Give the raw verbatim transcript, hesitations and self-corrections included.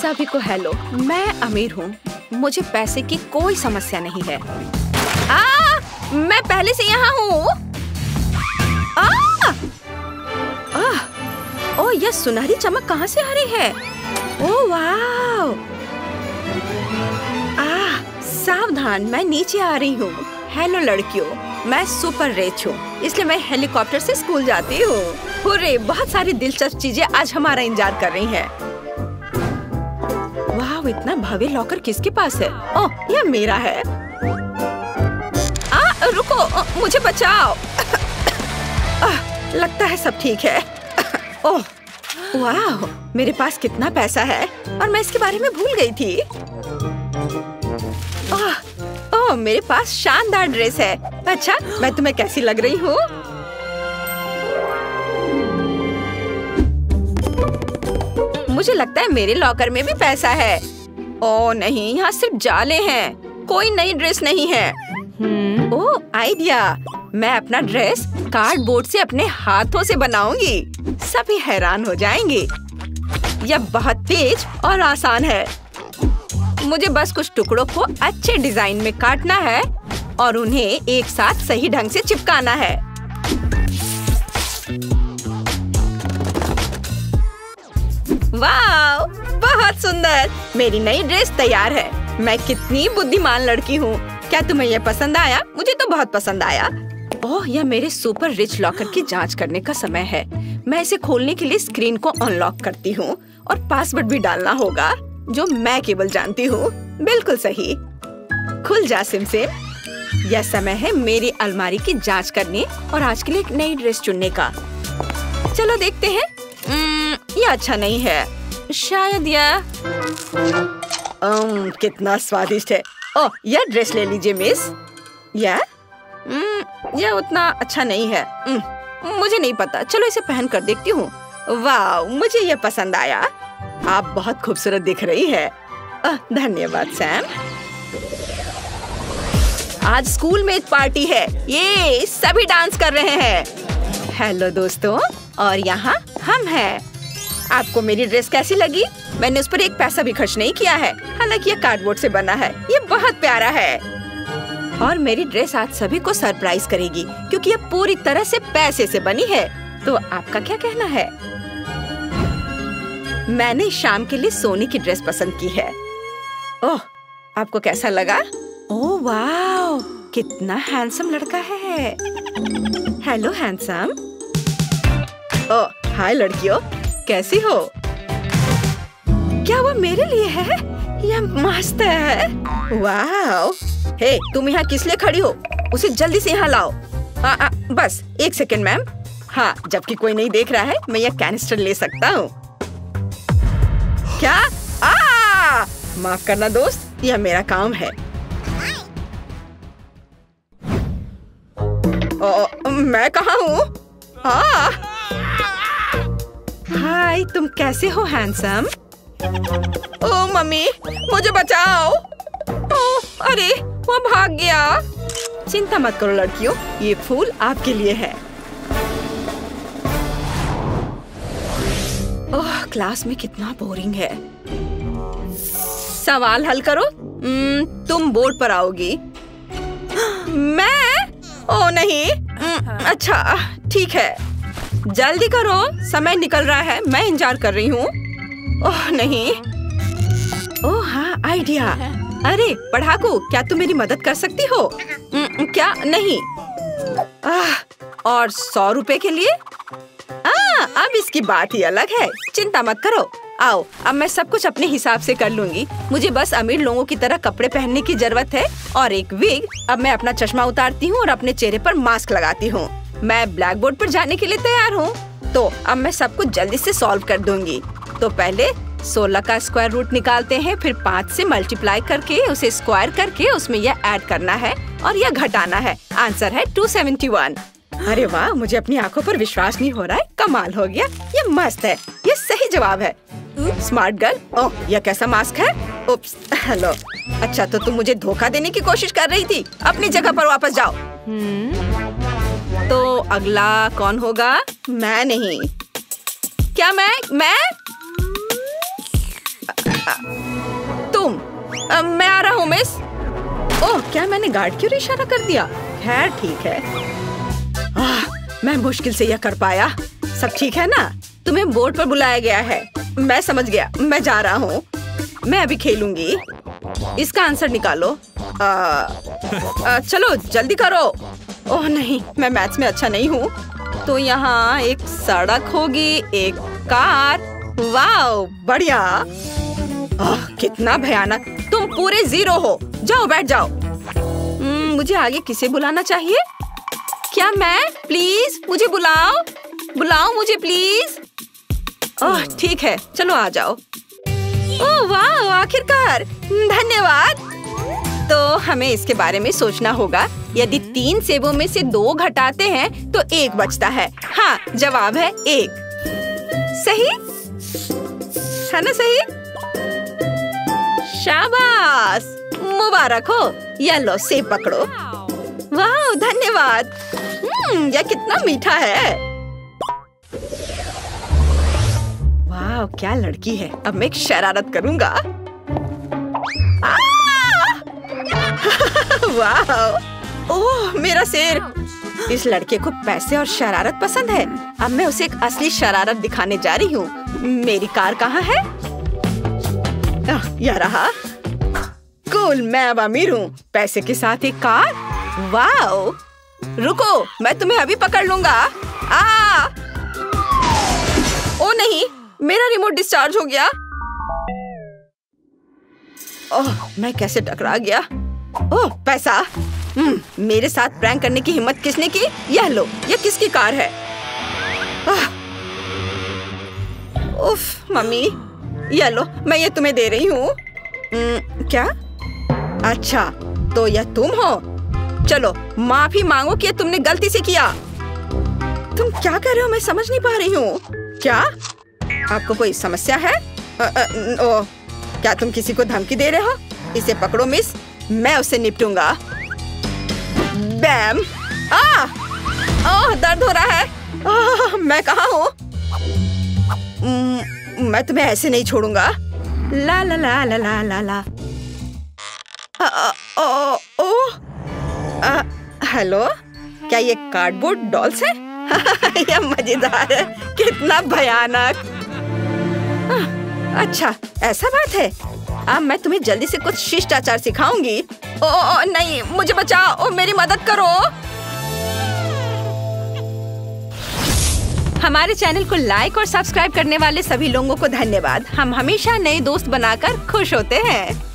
सभी को हेलो, मैं अमीर हूँ, मुझे पैसे की कोई समस्या नहीं है। आ, मैं पहले से यहाँ हूँ। आ, आ, ओ यह सुनहरी चमक कहाँ से आ रही है? ओ वाव! आ, सावधान, मैं नीचे आ रही हूँ। हेलो लड़कियों, मैं सुपर रिच हूँ, इसलिए मैं हेलीकॉप्टर से स्कूल जाती हूँ। हुर्रे, बहुत सारी दिलचस्प चीजें आज हमारा इंतजार कर रही हैं। वाह, इतना भव्य लॉकर किसके पास है? ओह, यह मेरा है। आ, रुको, आ, मुझे बचाओ। आ, लगता है सब ठीक है। ओह, वाह, मेरे पास कितना पैसा है और मैं इसके बारे में भूल गई थी। ओह, ओह, मेरे पास शानदार ड्रेस है। अच्छा, मैं तुम्हें कैसी लग रही हूँ? मुझे लगता है मेरे लॉकर में भी पैसा है। ओह नहीं, यहाँ सिर्फ जाले हैं, कोई नई ड्रेस नहीं है। Oh, idea! मैं अपना ड्रेस कार्डबोर्ड से अपने हाथों से बनाऊंगी। सभी हैरान हो जाएंगे। यह बहुत तेज और आसान है। मुझे बस कुछ टुकड़ों को अच्छे डिजाइन में काटना है और उन्हें एक साथ सही ढंग से चिपकाना है। वाव! बहुत सुंदर! मेरी नई ड्रेस तैयार है। मैं कितनी बुद्धिमान लड़की हूँ। क्या तुम्हें यह पसंद आया? मुझे तो बहुत पसंद आया। ओह, यह मेरे सुपर रिच लॉकर की जांच करने का समय है। मैं इसे खोलने के लिए स्क्रीन को अनलॉक करती हूँ और पासवर्ड भी डालना होगा, जो मैं केवल जानती हूँ। बिल्कुल सही। खुल जा सिमसिम। यह समय है मेरी अलमारी की जांच करने और आज के लिए एक नई ड्रेस चुनने का। चलो देखते हैं। यह अच्छा नहीं है। शायद यह um, कितना स्वादिष्ट है। ओह, यह ड्रेस ले लीजिए मिस। यह um, यह उतना अच्छा नहीं है। um, मुझे नहीं पता। चलो इसे पहन कर देखती हूँ। वाह, मुझे यह पसंद आया। आप बहुत खूबसूरत दिख रही है। uh, धन्यवाद सैम। आज स्कूल में एक पार्टी है। ये सभी डांस कर रहे हैं। हेलो दोस्तों, और यहाँ हम हैं। आपको मेरी ड्रेस कैसी लगी? मैंने उस पर एक पैसा भी खर्च नहीं किया है। हालांकि ये कार्डबोर्ड से बना है। ये बहुत प्यारा है। और मेरी ड्रेस आज सभी को सरप्राइज करेगी, क्योंकि ये पूरी तरह से पैसे से बनी है। तो आपका क्या कहना है? मैंने शाम के लिए सोने की ड्रेस पसंद की है। ओह, आपको कैसा लगा? ओह वाह, कितना हैंडसम लड़का है। Hello handsome. ओह हाय लड़कियों, कैसी हो? क्या वो मेरे लिए है? यह मस्त है। वाह! हे, तुम यहाँ किस लिए खड़ी हो? उसे जल्दी से यहाँ लाओ। आ, आ, बस एक सेकंड मैम। हाँ, जबकि कोई नहीं देख रहा है, मैं यह कैनिस्टर ले सकता हूँ। क्या? आ! माफ करना दोस्त, यह मेरा काम है। ओ, मैं कहाँ हूँ? हाँ। हाय, तुम कैसे हो हैंडसम? ओह मम्मी, मुझे बचाओ। ओह अरे, वो भाग गया। चिंता मत करो लड़कियों, ये फूल आपके लिए है। ओह, क्लास में कितना बोरिंग है। सवाल हल करो। तुम बोर्ड पर आओगी। मैं? ओह नहीं। अच्छा ठीक है, जल्दी करो, समय निकल रहा है। मैं इंतजार कर रही हूँ। ओह नहीं। ओह हाँ, आइडिया। अरे पढ़ाकू, क्या तुम मेरी मदद कर सकती हो? क्या? नहीं। आह, और सौ रुपए के लिए? आ, अब इसकी बात ही अलग है। चिंता मत करो। आओ, अब मैं सब कुछ अपने हिसाब से कर लूंगी। मुझे बस अमीर लोगों की तरह कपड़े पहनने की जरूरत है और एक विग। अब मैं अपना चश्मा उतारती हूँ और अपने चेहरे पर मास्क लगाती हूँ। मैं ब्लैक बोर्ड पर जाने के लिए तैयार हूँ। तो अब मैं सब कुछ जल्दी से सॉल्व कर दूंगी। तो पहले सोलह का स्क्वायर रूट निकालते हैं, फिर पाँच से मल्टीप्लाई करके उसे स्क्वायर करके उसमें यह ऐड करना है और यह घटाना है। आंसर है दो सौ इकहत्तर। अरे वाह, मुझे अपनी आंखों पर विश्वास नहीं हो रहा है। कमाल हो गया, ये मस्त है। ये सही जवाब है। Smart girl. ओह, यह कैसा मास्क है? Oops, hello. अच्छा, तो तुम मुझे धोखा देने की कोशिश कर रही थी। अपनी जगह पर वापस जाओ। तो अगला कौन होगा? मैं नहीं। क्या मैं? मैं? तुम आ, मैं आ रहा हूँ मिस। ओह, क्या मैंने गार्ड की ओर इशारा कर दिया? खैर ठीक है। आह, मैं मुश्किल से यह कर पाया। सब ठीक है ना? तुम्हें बोर्ड पर बुलाया गया है। मैं समझ गया, मैं जा रहा हूँ। मैं अभी खेलूंगी। इसका आंसर निकालो। आ, आ, चलो जल्दी करो। ओह नहीं, मैं मैथ्स में अच्छा नहीं हूँ। तो यहाँ एक सड़क होगी, एक कार। वाओ, बढ़िया। ओह, कितना भयानक। तुम पूरे जीरो हो। जाओ बैठ जाओ। hmm, मुझे आगे किसे बुलाना चाहिए? क्या मैं? प्लीज मुझे बुलाओ, बुलाओ मुझे प्लीज। ओह ठीक है, चलो आ जाओ। ओह वाह, आखिरकार, धन्यवाद। तो हमें इसके बारे में सोचना होगा। यदि तीन सेबों में से दो घटाते हैं तो एक बचता है। हाँ, जवाब है एक। सही है ना? सही। शाबाश, मुबारक हो। ये लो सेब पकड़ो। वाह, धन्यवाद। हम्म, यह कितना मीठा है। वाह, क्या लड़की है। अब मैं एक शरारत करूंगा। वाह, ओह मेरा सिर। इस लड़के को पैसे और शरारत पसंद है। अब मैं उसे एक असली शरारत दिखाने जा रही हूँ। मेरी कार कहाँ है? यह रहा। कूल, मैं अब अमीर हूँ। पैसे के साथ एक कार। वाह, रुको, मैं तुम्हें अभी पकड़ लूंगा। आ! ओ नहीं, मेरा रिमोट डिस्चार्ज हो गया। ओह, मैं कैसे टकरा गया? ओह, पैसा। हम्म, मेरे साथ प्रैंक करने की हिम्मत किसने की? यह लो, यह किसकी कार है? आह! उफ, मम्मी, यह लो, मैं ये तुम्हें दे रही हूँ। क्या? अच्छा, तो यह तुम हो? चलो माफी मांगो कि तुमने गलती से किया। तुम क्या कर रहे हो? मैं समझ नहीं पा रही हूँ। क्या आपको कोई समस्या है? आ, आ, ओ, क्या तुम किसी को धमकी दे रहे हो? इसे पकड़ो मिस, मैं उससे निपटूंगा। बैम! आ! ओह, दर्द हो रहा है। आ, मैं कहाँ हूँ? मैं तुम्हें ऐसे नहीं छोड़ूंगा। ला ला ला ला ला ला ला। आ, आ, ओ, ओ, आ, हेलो, क्या ये कार्डबोर्ड डॉल्स है? यह मजेदार है। कितना भयानक। अच्छा, ऐसा बात है। अब मैं तुम्हें जल्दी से कुछ शिष्टाचार सिखाऊंगी। ओ, ओ नहीं, मुझे बचाओ। ओ, मेरी मदद करो। हमारे चैनल को लाइक और सब्सक्राइब करने वाले सभी लोगों को धन्यवाद। हम हमेशा नए दोस्त बनाकर खुश होते हैं।